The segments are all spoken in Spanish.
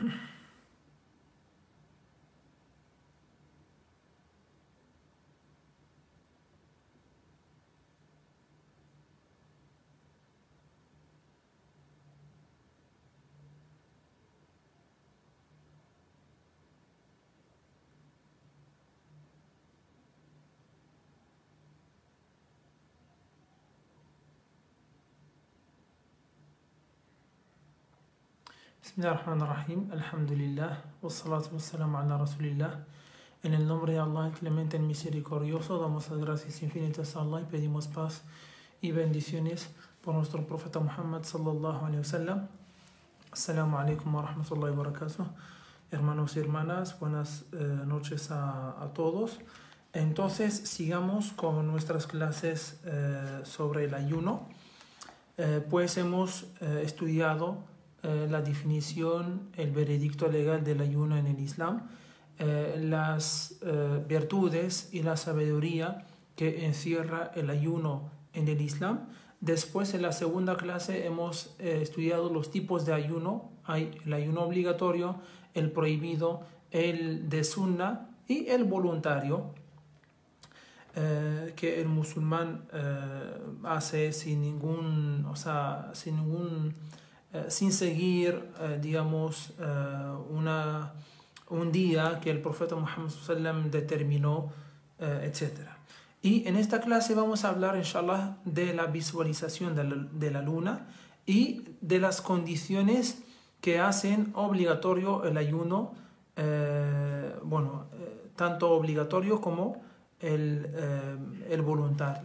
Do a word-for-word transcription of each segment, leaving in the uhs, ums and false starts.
Bismillahirrahmanirrahim, alhamdulillah, wassalatu wassalamu ala rasulillah. En el nombre de Allah, el clemente, el misericordioso, damos las gracias infinitas a Allah y pedimos paz y bendiciones por nuestro profeta Muhammad sallallahu alayhi wa sallam. Assalamu alaikum wa rahmatullahi wa barakatuh. Hermanos y hermanas, buenas eh, noches a, a todos. Entonces, sigamos con nuestras clases eh, sobre el ayuno. Eh, pues hemos eh, estudiado Eh, la definición, el veredicto legal del ayuno en el Islam, eh, las eh, virtudes y la sabiduría que encierra el ayuno en el Islam. Después, en la segunda clase, hemos eh, estudiado los tipos de ayuno. Hay el ayuno obligatorio, el prohibido, el de sunna y el voluntario, eh, que el musulmán eh, hace sin ningún, o sea, sin ningún Eh, sin seguir, eh, digamos, eh, una, un día que el profeta Muhammad sallallahu alaihi wasallam determinó, eh, etcétera. Y en esta clase vamos a hablar, inshallah, de la visualización de la, de la luna y de las condiciones que hacen obligatorio el ayuno, eh, bueno, eh, tanto obligatorio como el, eh, el voluntario.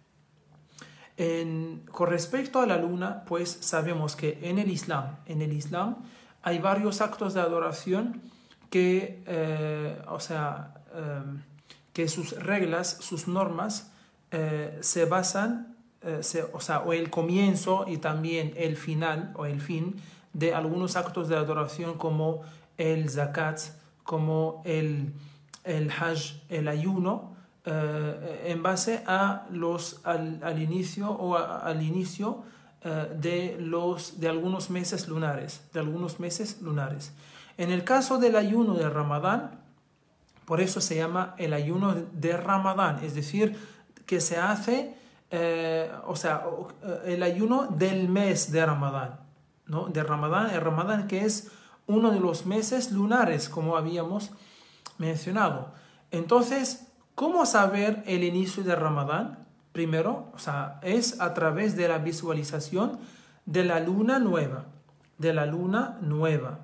En, con respecto a la luna, pues sabemos que en el Islam, en el Islam hay varios actos de adoración que, eh, o sea, eh, que sus reglas, sus normas eh, se basan, eh, se, o sea, o el comienzo y también el final o el fin de algunos actos de adoración como el zakat, como el, el hajj, el ayuno. Uh, en base a los al, al inicio o a, al inicio uh, de los de algunos meses lunares de algunos meses lunares. En el caso del ayuno de Ramadán, por eso se llama el ayuno de Ramadán, es decir, que se hace uh, o sea uh, el ayuno del mes de Ramadán, ¿no? De Ramadán, el Ramadán que es uno de los meses lunares, como habíamos mencionado. Entonces, ¿cómo saber el inicio de Ramadán? Primero, o sea, es a través de la visualización de la luna nueva, de la luna nueva.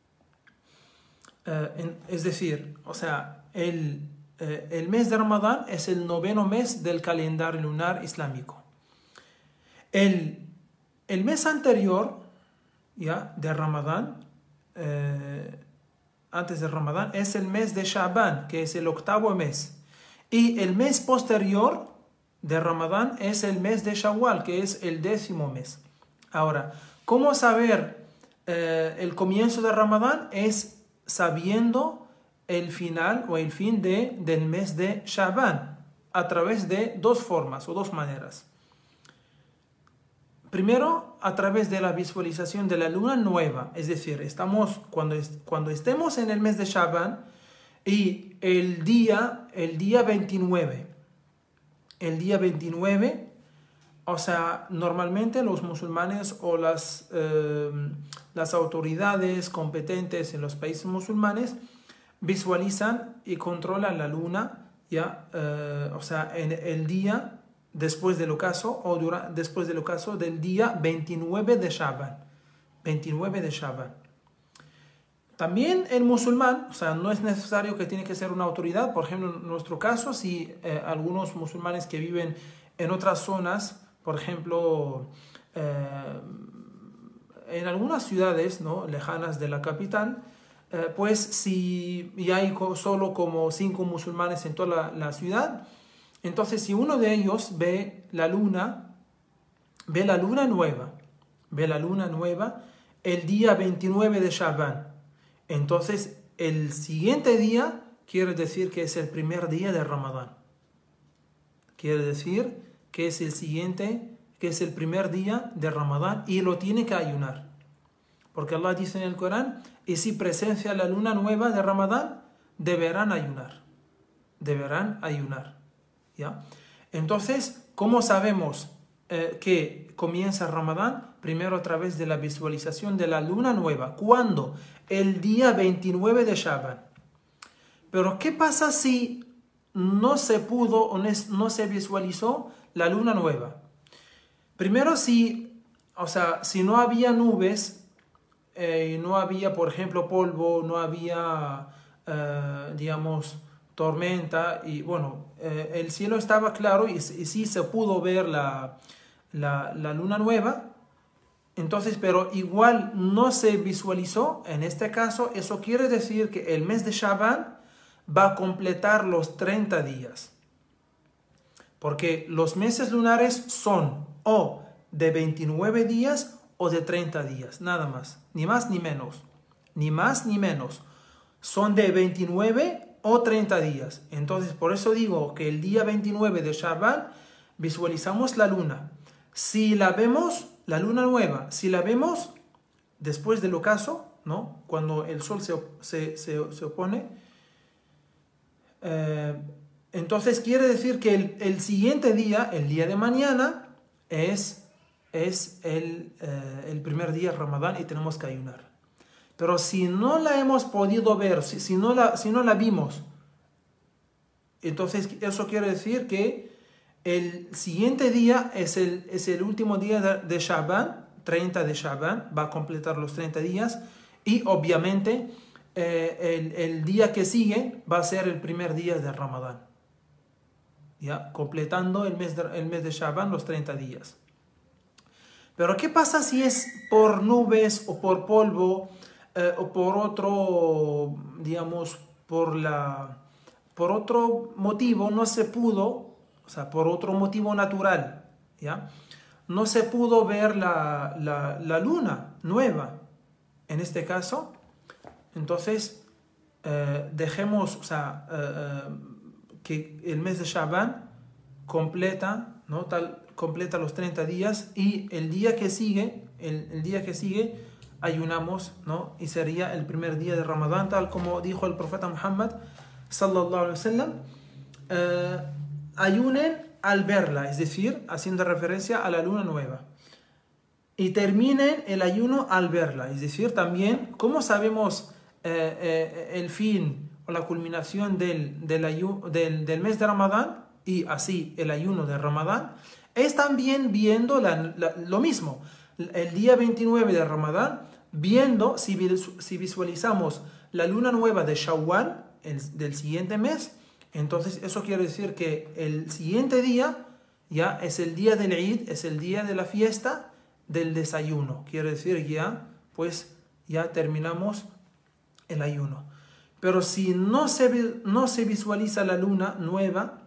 Eh, en, es decir, o sea, el, eh, el mes de Ramadán es el noveno mes del calendario lunar islámico. El, el mes anterior, ya, de Ramadán, eh, antes de Ramadán, es el mes de Sha'ban, que es el octavo mes. Y el mes posterior de Ramadán es el mes de Shawwal, que es el décimo mes. Ahora, ¿cómo saber eh, el comienzo de Ramadán? Es sabiendo el final o el fin de, del mes de Sha'ban, a través de dos formas o dos maneras. Primero, a través de la visualización de la luna nueva, es decir, estamos, cuando, est cuando estemos en el mes de Sha'ban, y el día, el día veintinueve, el día veintinueve, o sea, normalmente los musulmanes o las, eh, las autoridades competentes en los países musulmanes visualizan y controlan la luna, ya, eh, o sea, en el día después del ocaso o dura, después del ocaso del día veintinueve de Sha'ban, veintinueve de Sha'ban. También el musulmán, o sea, no es necesario que tiene que ser una autoridad. Por ejemplo, en nuestro caso, si eh, algunos musulmanes que viven en otras zonas, por ejemplo, eh, en algunas ciudades, ¿no?, lejanas de la capital, eh, pues si y hay solo como cinco musulmanes en toda la, la ciudad, entonces si uno de ellos ve la luna, ve la luna nueva, ve la luna nueva el día veintinueve de Sha'ban, entonces el siguiente día quiere decir que es el primer día de Ramadán. Quiere decir que es el siguiente, que es el primer día de Ramadán y lo tiene que ayunar. Porque Allah dice en el Corán, y si presencia la luna nueva de Ramadán, deberán ayunar. Deberán ayunar. ¿Ya? Entonces, ¿cómo sabemos eh, que comienza Ramadán? Primero a través de la visualización de la luna nueva. ¿Cuándo? El día veintinueve de Shaban. Pero ¿qué pasa si no se pudo o no se visualizó la luna nueva? Primero, si, o sea, si no había nubes, eh, no había, por ejemplo, polvo, no había, eh, digamos, tormenta, y bueno, eh, el cielo estaba claro y, y sí se pudo ver la, la, la luna nueva, entonces, pero igual no se visualizó, en este caso, eso quiere decir que el mes de Shaban va a completar los treinta días. Porque los meses lunares son o de veintinueve días o de treinta días, nada más, ni más ni menos, ni más ni menos. Son de veintinueve o treinta días. Entonces, por eso digo que el día veintinueve de Shaban visualizamos la luna. Si la vemos, la luna nueva, si la vemos después del ocaso, ¿no? Cuando el sol se, se, se, se opone, eh, entonces quiere decir que el, el siguiente día, el día de mañana, es, es el, eh, el primer día de Ramadán y tenemos que ayunar. Pero si no la hemos podido ver, si, si, no, la, si no la vimos, entonces eso quiere decir que el siguiente día es el, es el último día de, de Shaban, treinta de Shaban, va a completar los treinta días y obviamente eh, el, el día que sigue va a ser el primer día de Ramadán, ¿ya? Completando el mes de, el mes de Shaban, los treinta días. Pero ¿qué pasa si es por nubes o por polvo eh, o por otro, digamos, por, la, por otro motivo no se pudo? O sea, por otro motivo natural, ¿ya? No se pudo ver la, la, la luna nueva. En este caso, entonces, eh, dejemos, o sea, eh, que el mes de Shaban completa, ¿no? Tal, completa los treinta días y el día que sigue, el, el día que sigue, ayunamos, ¿no? Y sería el primer día de Ramadán, tal como dijo el profeta Muhammad, sallallahu alaihi wasallam. Eh, ayunen al verla, es decir, haciendo referencia a la luna nueva. Y terminen el ayuno al verla, es decir, también, ¿cómo sabemos eh, eh, el fin o la culminación del, del, ayu, del, del mes de Ramadán y así el ayuno de Ramadán? Es también viendo la, la, lo mismo, el día veintinueve de Ramadán, viendo si, si visualizamos la luna nueva de Shawwal, el, del siguiente mes. Entonces eso quiere decir que el siguiente día ya es el día del Eid, es el día de la fiesta del desayuno. Quiere decir ya, pues ya terminamos el ayuno. Pero si no se, no se visualiza la luna nueva,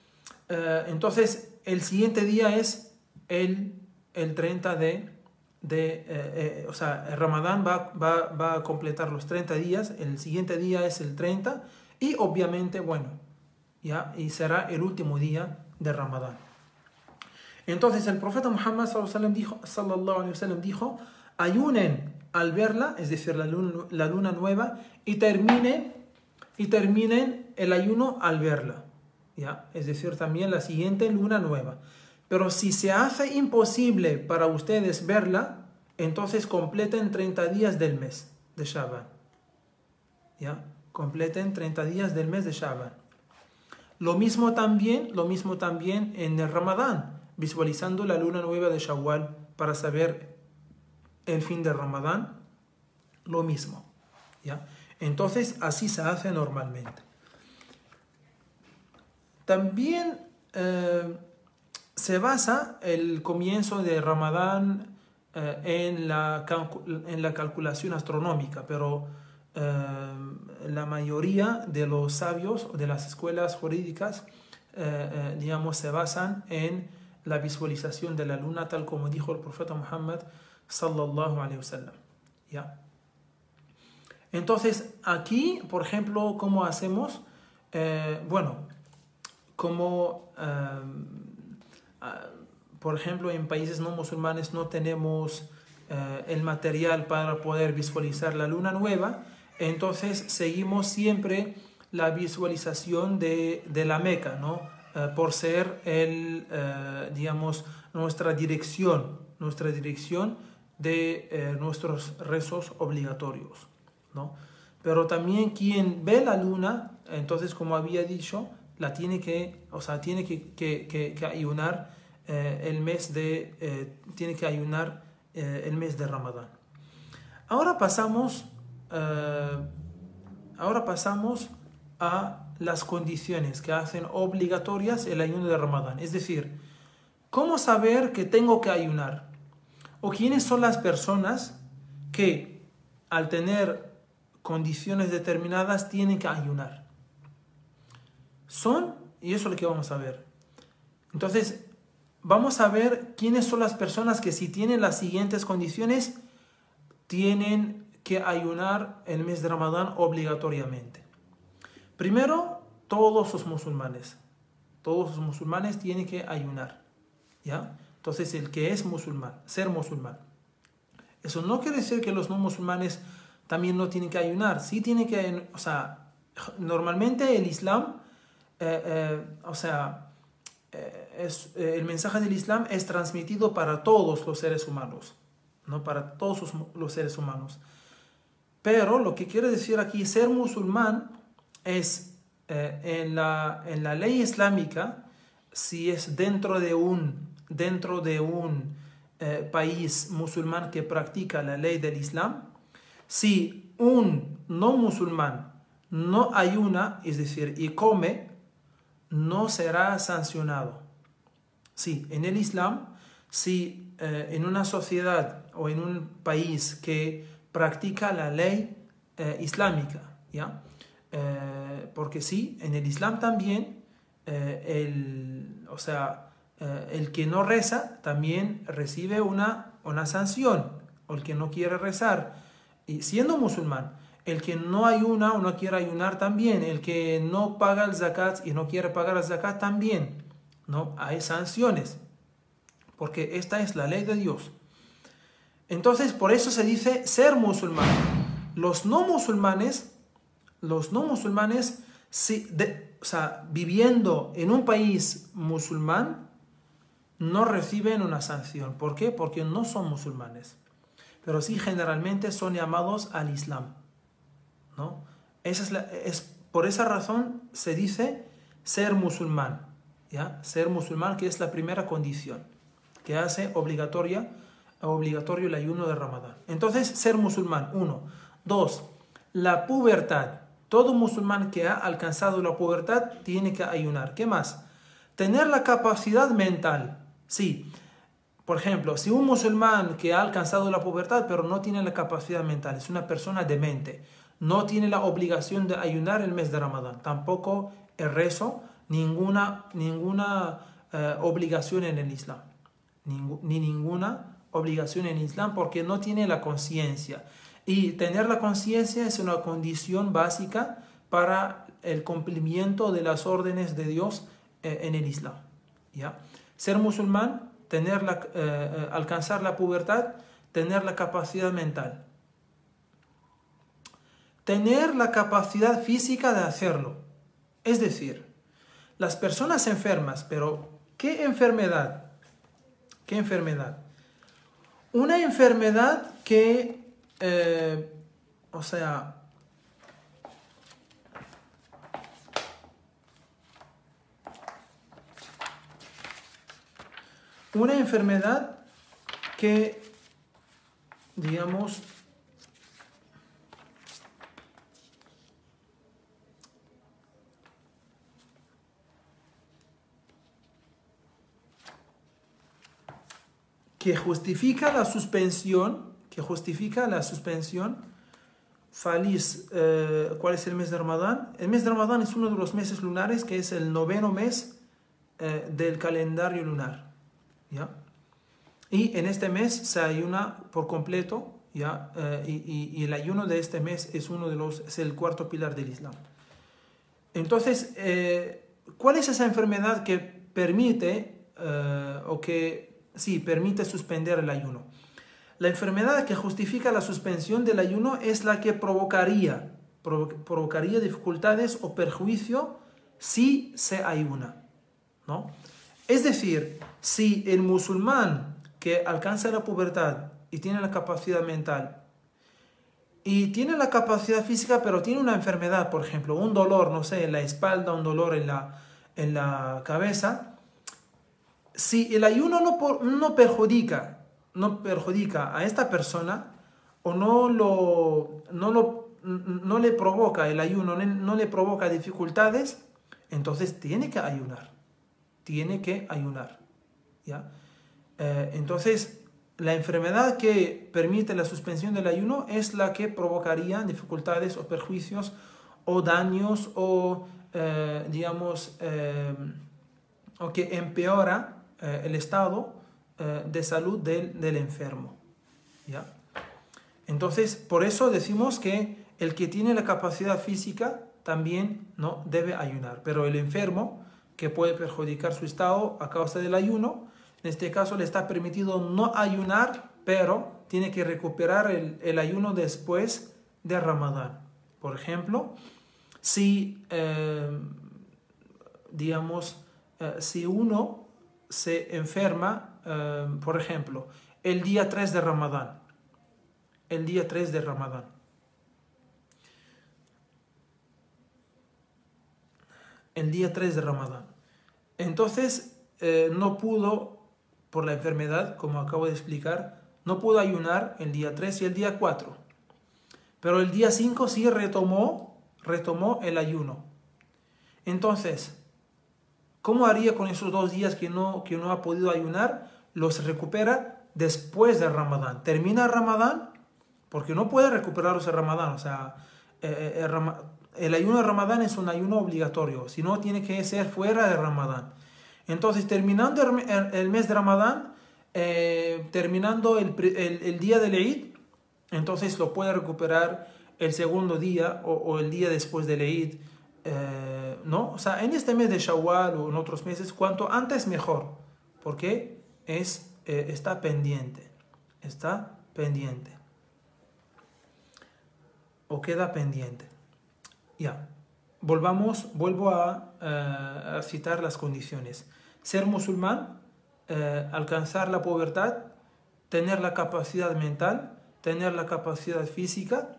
eh, entonces el siguiente día es el, el treinta de... de eh, eh, o sea, el Ramadán va, va, va a completar los treinta días, el siguiente día es el treinta y obviamente, bueno, ¿ya? Y será el último día de Ramadán. Entonces el profeta Muhammad sallallahu alaihi wasallam dijo, sallallahu alaihi wasallam dijo, ayunen al verla, es decir, la luna, la luna nueva, y terminen, y terminen el ayuno al verla, ¿ya? Es decir, también la siguiente luna nueva. Pero si se hace imposible para ustedes verla, entonces completen treinta días del mes de Shaban, ¿ya? Completen treinta días del mes de Shaban. Lo mismo también, lo mismo también en el Ramadán, visualizando la luna nueva de Shawwal para saber el fin del Ramadán, lo mismo, ¿ya? Entonces así se hace normalmente. También eh, se basa el comienzo de Ramadán eh, en, la en la calculación astronómica, pero eh, la mayoría de los sabios o de las escuelas jurídicas, eh, eh, digamos, se basan en la visualización de la luna, tal como dijo el profeta Muhammad sallallahu alaihi wasallam, ¿ya? Entonces, aquí, por ejemplo, ¿cómo hacemos? Eh, bueno, como, eh, uh, por ejemplo, en países no musulmanes no tenemos eh, el material para poder visualizar la luna nueva, entonces seguimos siempre la visualización de, de la Meca, ¿no? Eh, por ser el, eh, digamos, nuestra dirección, nuestra dirección de eh, nuestros rezos obligatorios, ¿no? Pero también quien ve la luna, entonces, como había dicho, la tiene que, o sea, tiene que, que, que, que ayunar eh, el mes de, eh, tiene que ayunar eh, el mes de Ramadán. Ahora pasamos, eh, ahora pasamos a las condiciones que hacen obligatorias el ayuno de Ramadán. Es decir, ¿cómo saber que tengo que ayunar? ¿O quiénes son las personas que al tener condiciones determinadas tienen que ayunar? Son, y eso es lo que vamos a ver. Entonces, vamos a ver quiénes son las personas que si tienen las siguientes condiciones, tienen que ayunar el mes de Ramadán obligatoriamente. Primero, todos los musulmanes. Todos los musulmanes tienen que ayunar, ¿ya? Entonces, el que es musulmán, ser musulmán. Eso no quiere decir que los no musulmanes también no tienen que ayunar. Sí tienen que, o sea, normalmente el Islam, eh, eh, o sea, eh, es, eh, el mensaje del Islam es transmitido para todos los seres humanos, ¿no? Para todos los, los seres humanos. Pero lo que quiere decir aquí, ser musulmán, es eh, en, la, en la ley islámica, si es dentro de un, dentro de un eh, país musulmán que practica la ley del Islam, si un no musulmán no ayuna, es decir, y come, no será sancionado. Sí, en el Islam, si eh, en una sociedad o en un país que practica la ley eh, islámica, ¿ya? Eh, porque sí, en el Islam también, eh, el, o sea, eh, el que no reza también recibe una, una sanción, o el que no quiere rezar, y siendo musulmán, el que no ayuna o no quiere ayunar también, el que no paga el zakat y no quiere pagar el zakat también, ¿no? Hay sanciones, porque esta es la ley de Dios. Entonces, por eso se dice ser musulmán. Los no musulmanes, los no musulmanes, si de, o sea, viviendo en un país musulmán, no reciben una sanción. ¿Por qué? Porque no son musulmanes. Pero sí generalmente son llamados al Islam, ¿no? Esa es la, es, por esa razón se dice ser musulmán, ¿ya? Ser musulmán, que es la primera condición que hace obligatoria, obligatorio el ayuno de Ramadán. Entonces, ser musulmán, uno. Dos, la pubertad. Todo musulmán que ha alcanzado la pubertad tiene que ayunar. ¿Qué más? Tener la capacidad mental. Sí. Por ejemplo, si un musulmán que ha alcanzado la pubertad pero no tiene la capacidad mental, es una persona demente, no tiene la obligación de ayunar el mes de Ramadán, tampoco el rezo, ninguna, ninguna eh, obligación en el Islam, Ningu- ni ninguna obligación en el Islam, porque no tiene la conciencia. Y tener la conciencia es una condición básica para el cumplimiento de las órdenes de Dios eh, en el Islam, ¿ya? Ser musulmán, tener la, eh, alcanzar la pubertad, tener la capacidad mental, tener la capacidad física de hacerlo. Es decir, las personas enfermas, pero ¿qué enfermedad? ¿Qué enfermedad? Una enfermedad que, eh, o sea, una enfermedad que, digamos, que justifica la suspensión, que justifica la suspensión. Feliz, eh, ¿cuál es el mes de Ramadán? El mes de Ramadán es uno de los meses lunares, que es el noveno mes eh, del calendario lunar, ¿ya? Y en este mes se ayuna por completo, ¿ya? Eh, y, y, y el ayuno de este mes es uno de los, es el cuarto pilar del Islam. Entonces, eh, ¿cuál es esa enfermedad que permite, eh, o que, sí, permite suspender el ayuno? la enfermedad que justifica la suspensión del ayuno es la que provocaría, provo provocaría dificultades o perjuicio si se ayuna, ¿no? Es decir, si el musulmán que alcanza la pubertad y tiene la capacidad mental y tiene la capacidad física, pero tiene una enfermedad, por ejemplo, un dolor, no sé, en la espalda, un dolor en la, en la cabeza, si el ayuno no, no, perjudica, no perjudica a esta persona o no, lo, no, lo, no le provoca el ayuno, no le provoca dificultades, entonces tiene que ayunar, tiene que ayunar, ¿ya? Eh, entonces, la enfermedad que permite la suspensión del ayuno es la que provocaría dificultades o perjuicios o daños o, eh, digamos, eh, o que empeora eh, el estado eh, de salud del, del enfermo, ¿ya? Entonces, por eso decimos que el que tiene la capacidad física también no debe ayunar, pero el enfermo que puede perjudicar su estado a causa del ayuno, en este caso le está permitido no ayunar, pero tiene que recuperar el, el ayuno después de Ramadán. Por ejemplo, si, eh, digamos, eh, si uno se enferma, eh, por ejemplo, el día tres de Ramadán, el día tres de Ramadán, el día tres de Ramadán, entonces eh, no pudo, por la enfermedad, como acabo de explicar, no pudo ayunar el día tres y el día cuatro. Pero el día cinco sí retomó, retomó el ayuno. Entonces, ¿cómo haría con esos dos días que no, que no ha podido ayunar? Los recupera después de Ramadán. Termina Ramadán, porque no puede recuperarlos en Ramadán. O sea, eh, el, Ram el ayuno de Ramadán es un ayuno obligatorio, si no tiene que ser fuera de Ramadán. Entonces, terminando el, el mes de Ramadán, eh, terminando el, el, el día del Eid, entonces lo puede recuperar el segundo día o, o el día después del Eid, eh, ¿no? O sea, en este mes de Shawwal o en otros meses, cuanto antes mejor, porque es, eh, está pendiente, está pendiente, o queda pendiente. Ya, volvamos, vuelvo a, uh, a citar las condiciones. Ser musulmán, eh, alcanzar la pubertad, tener la capacidad mental, tener la capacidad física,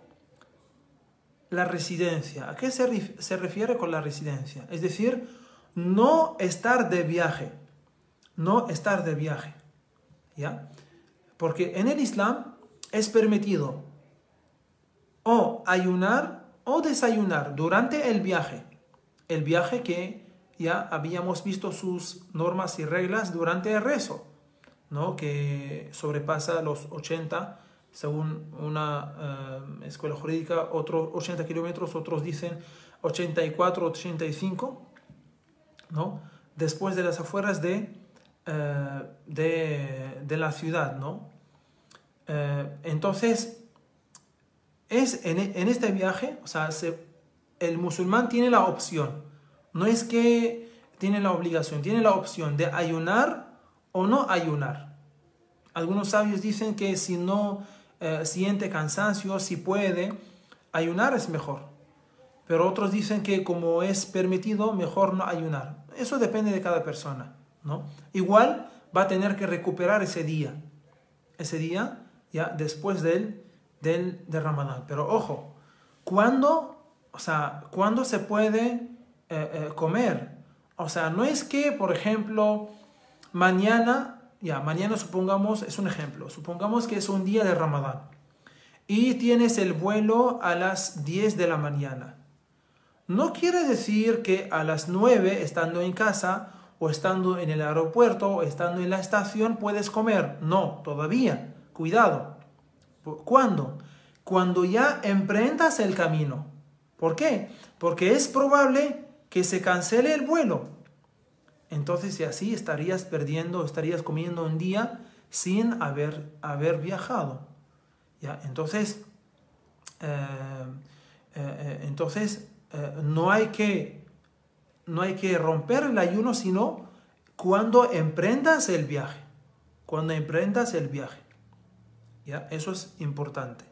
la residencia. ¿A qué se, ref se refiere con la residencia? Es decir, no estar de viaje, no estar de viaje, ¿ya? Porque en el Islam es permitido o ayunar o desayunar durante el viaje, el viaje que ya habíamos visto sus normas y reglas durante el rezo, ¿no? Que sobrepasa los ochenta, según una uh, escuela jurídica, otros ochenta kilómetros, otros dicen ochenta y cuatro, ochenta y cinco, ¿no? Después de las afueras de, uh, de, de la ciudad, ¿no? Uh, entonces, es en, en este viaje, o sea, se, el musulmán tiene la opción. No es que tiene la obligación, tiene la opción de ayunar o no ayunar. Algunos sabios dicen que si no eh, siente cansancio, si puede, ayunar es mejor. Pero otros dicen que como es permitido, mejor no ayunar. Eso depende de cada persona, ¿no? Igual va a tener que recuperar ese día. Ese día ya después del, del, del Ramadán. Pero ojo, ¿cuándo, o sea, ¿cuándo se puede eh, eh, comer? O sea, no es que, por ejemplo, mañana, ya, mañana supongamos, es un ejemplo, supongamos que es un día de Ramadán y tienes el vuelo a las diez de la mañana. No quiere decir que a las nueve, estando en casa, o estando en el aeropuerto, o estando en la estación, puedes comer. No, todavía. Cuidado. ¿Cuándo? Cuando ya emprendas el camino. ¿Por qué? Porque es probable que se cancele el vuelo. Entonces, si así estarías perdiendo, estarías comiendo un día sin haber, haber viajado. ¿Ya? Entonces, eh, eh, entonces eh, no hay que, no hay que romper el ayuno, sino cuando emprendas el viaje. Cuando emprendas el viaje. ¿Ya? Eso es importante.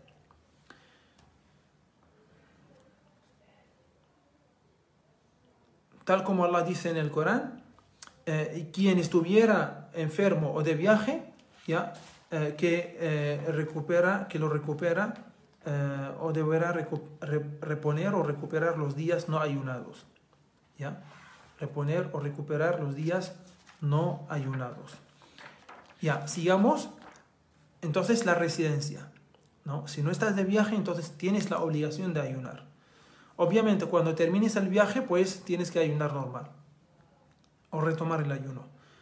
Tal como Allah dice en el Corán, eh, quien estuviera enfermo o de viaje, ¿ya? Eh, que, eh, recupera, que lo recupera eh, o deberá recu re reponer o recuperar los días no ayunados. ¿Ya? Reponer o recuperar los días no ayunados. Ya, sigamos. Entonces la residencia, ¿no? Si no estás de viaje, entonces tienes la obligación de ayunar. Obviamente, cuando termines el viaje, pues tienes que ayunar normal o retomar el ayuno.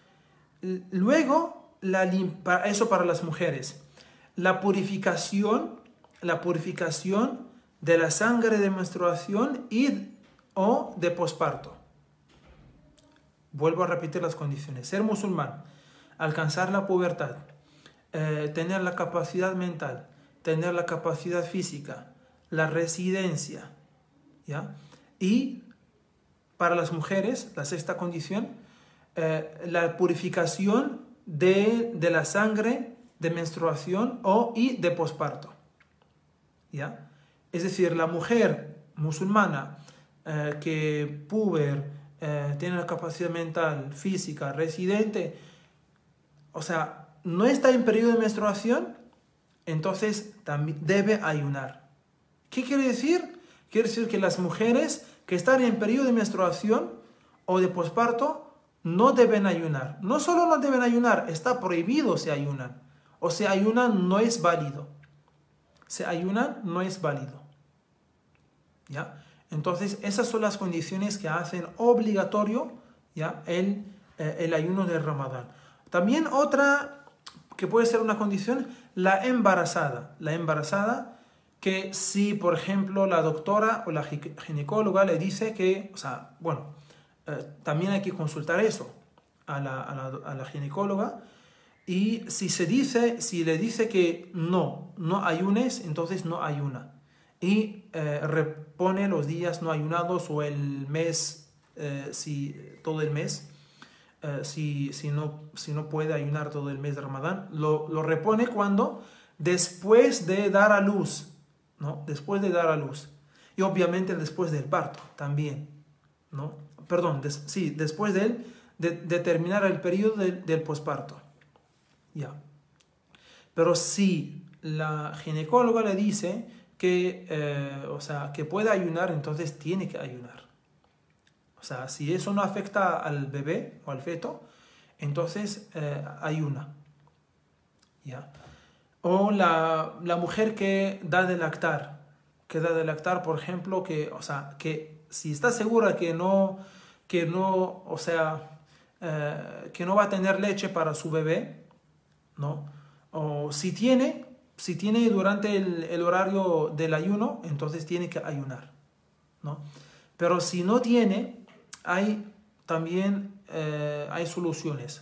Luego, la eso para las mujeres, la purificación, la purificación de la sangre de menstruación y o de posparto. Vuelvo a repetir las condiciones: ser musulmán, alcanzar la pubertad, eh, tener la capacidad mental, tener la capacidad física, la residencia, ¿ya? Y para las mujeres, la sexta condición, eh, la purificación de, de la sangre de menstruación o y de posparto, ¿ya? Es decir, la mujer musulmana eh, que puber, eh, tiene la capacidad mental, física, residente, o sea, no está en periodo de menstruación, entonces también debe ayunar. ¿Qué quiere decir? Quiere decir que las mujeres que están en periodo de menstruación o de posparto no deben ayunar. No solo no deben ayunar, está prohibido si ayunan. O si ayunan no es válido. Si ayunan no es válido. ¿Ya? Entonces esas son las condiciones que hacen obligatorio, ¿ya? el, eh, el ayuno del Ramadán. También otra que puede ser una condición, la embarazada. La embarazada que si, por ejemplo, la doctora o la ginecóloga le dice que, o sea, bueno, eh, también hay que consultar eso a la, a, la, a la ginecóloga, y si se dice, si le dice que no, no ayunes, entonces no ayuna. Y eh, repone los días no ayunados o el mes, eh, si, todo el mes, eh, si, si, no, si no puede ayunar todo el mes de Ramadán, lo, lo repone cuando, después de dar a luz, ¿no? Después de dar a luz. Y obviamente después del parto también, ¿no? Perdón, des, sí, después de, él, de, de terminar el periodo de, del posparto. Ya. Pero si la ginecóloga le dice que, eh, o sea, que puede ayunar, entonces tiene que ayunar. O sea, si eso no afecta al bebé o al feto, entonces eh, ayuna. ¿Ya? O la, la mujer que da de lactar, que da de lactar, por ejemplo, que, o sea, que si está segura que no, que no, o sea, eh, que no va a tener leche para su bebé, ¿no? O si tiene, si tiene durante el, el horario del ayuno, entonces tiene que ayunar, ¿no? Pero si no tiene, hay también eh, hay soluciones.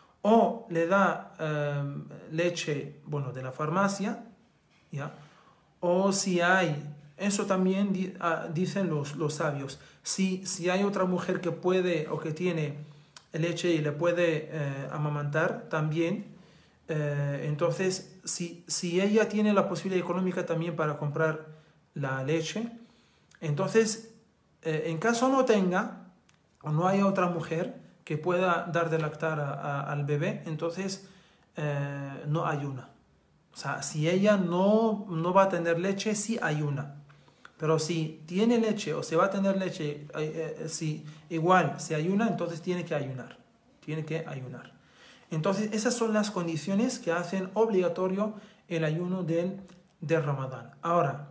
O le da eh, leche, bueno, de la farmacia, ¿ya? O si hay, eso también di, ah, dicen los, los sabios, si, si hay otra mujer que puede o que tiene leche y le puede eh, amamantar también, eh, entonces si, si ella tiene la posibilidad económica también para comprar la leche, entonces eh, en caso no tenga o no haya otra mujer que pueda dar de lactar a, a, al bebé, entonces eh, no ayuna. O sea, si ella no, no va a tener leche, sí ayuna. Pero si tiene leche o se va a tener leche, eh, eh, si igual se ayuna, entonces tiene que ayunar. Tiene que ayunar. Entonces esas son las condiciones que hacen obligatorio el ayuno del, del Ramadán. Ahora,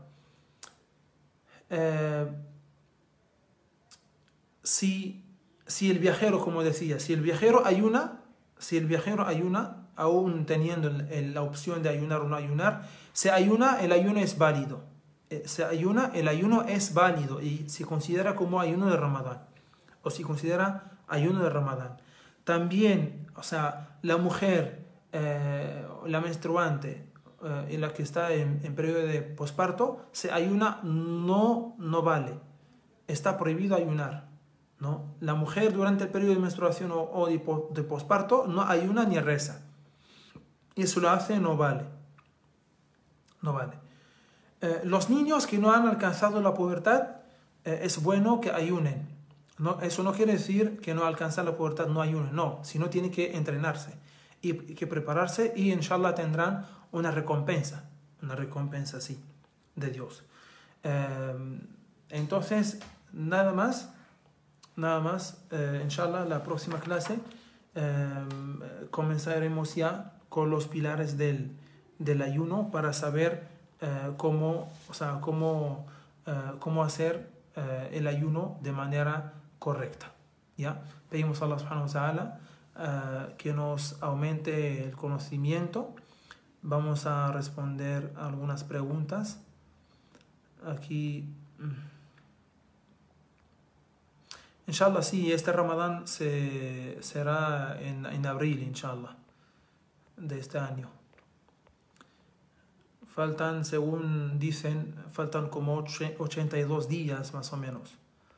eh, si... Si el viajero, como decía, si el viajero ayuna, si el viajero ayuna, aún teniendo el, el, la opción de ayunar o no ayunar, se ayuna, el ayuno es válido. Eh, se ayuna, el ayuno es válido y se considera como ayuno de Ramadán. O se considera ayuno de Ramadán. También, o sea, la mujer, eh, la menstruante, eh, y la que está en, en periodo de posparto, se ayuna, no, no vale. Está prohibido ayunar. ¿No? La mujer durante el periodo de menstruación o, o de, de posparto no ayuna ni reza. Y eso lo hace no vale. no vale. Eh, los niños que no han alcanzado la pubertad, eh, es bueno que ayunen. No, eso no quiere decir que no alcanzar la pubertad no ayunen, no, sino tiene que entrenarse y, y que prepararse y inshallah tendrán una recompensa, una recompensa sí, de Dios. Eh, entonces, nada más, nada más, eh, inshallah la próxima clase eh, comenzaremos ya con los pilares del, del ayuno para saber eh, cómo, o sea, cómo, eh, cómo hacer eh, el ayuno de manera correcta. ¿Ya? Pedimos a Allah subhanahu wa ta'ala uh, que nos aumente el conocimiento. Vamos a responder algunas preguntas. Aquí, inshallah, sí, este Ramadán se, será en, en abril, inshallah, de este año. Faltan, según dicen, faltan como ochenta y dos días más o menos.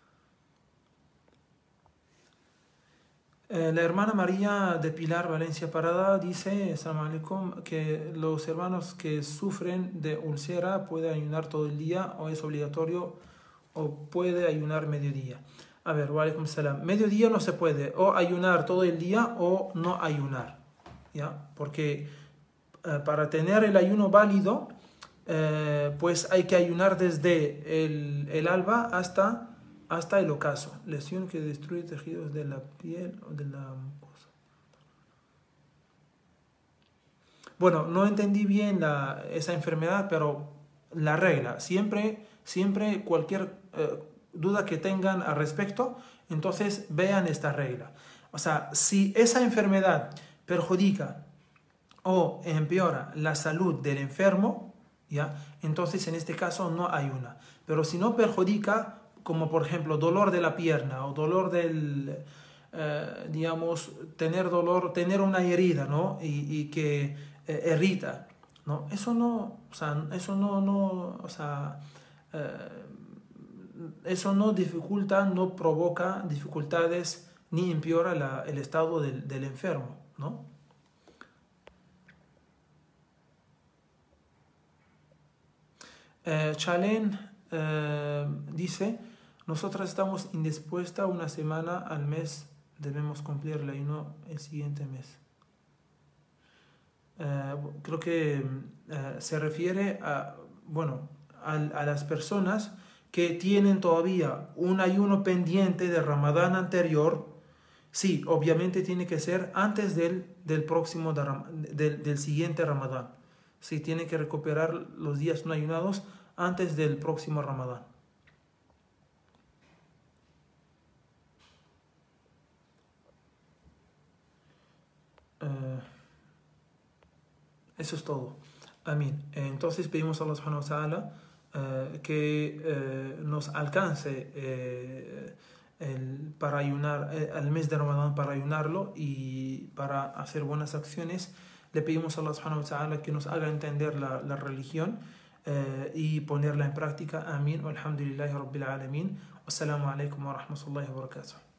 Eh, la hermana María de Pilar Valencia Parada dice, Assalamu alaikum, que los hermanos que sufren de úlcera pueden ayunar todo el día o es obligatorio o puede ayunar mediodía. A ver, wa alaikum salam. Mediodía no se puede o ayunar todo el día o no ayunar, ¿ya? Porque eh, para tener el ayuno válido, eh, pues hay que ayunar desde el, el alba hasta hasta el ocaso, lesión que destruye tejidos de la piel o de la mucosa. Bueno, no entendí bien la, esa enfermedad, pero la regla, siempre, siempre cualquier eh, duda que tengan al respecto, entonces vean esta regla. O sea, si esa enfermedad perjudica o empeora la salud del enfermo, ¿ya? Entonces en este caso no ayuna. Pero si no perjudica, como por ejemplo dolor de la pierna o dolor del, eh, digamos, tener dolor, tener una herida, ¿no? Y, y que eh, irrita, ¿no? Eso no, o sea, eso no, no, o sea, eh, eso no dificulta, no provoca dificultades ni empeora la, el estado del, del enfermo, ¿no? Eh, Chalen eh, dice, nosotras estamos indispuestas una semana al mes, debemos cumplir el ayuno el siguiente mes. Eh, creo que eh, se refiere a, bueno, a, a las personas que tienen todavía un ayuno pendiente del Ramadán anterior. Sí, obviamente tiene que ser antes del, del próximo, del, del siguiente Ramadán. Sí, tiene que recuperar los días no ayunados antes del próximo Ramadán. Uh, eso es todo. Amén. Entonces pedimos a Allah subhanahu wa ta'ala uh, que uh, nos alcance uh, el, para ayunar eh, al mes de Ramadán, para ayunarlo y para hacer buenas acciones. Le pedimos a Allah subhanahu wa ta'ala que nos haga entender la, la religión uh, y ponerla en práctica. Amén. Alhamdulillahi rabbil alamin. Wassalamu alaikum wa rahmatullahi wa barakatuh.